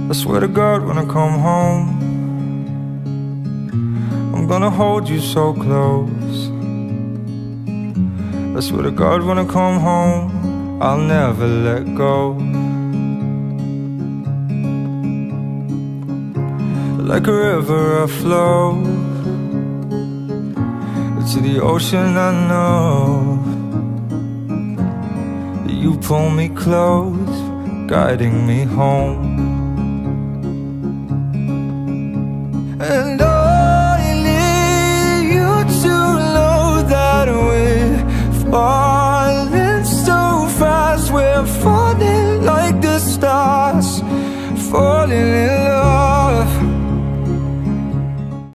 I swear to God, when I come home, I'm gonna hold you so close. I swear to God, when I come home, I'll never let go. Like a river I flow to the ocean. I know that you pull me close, guiding me home. And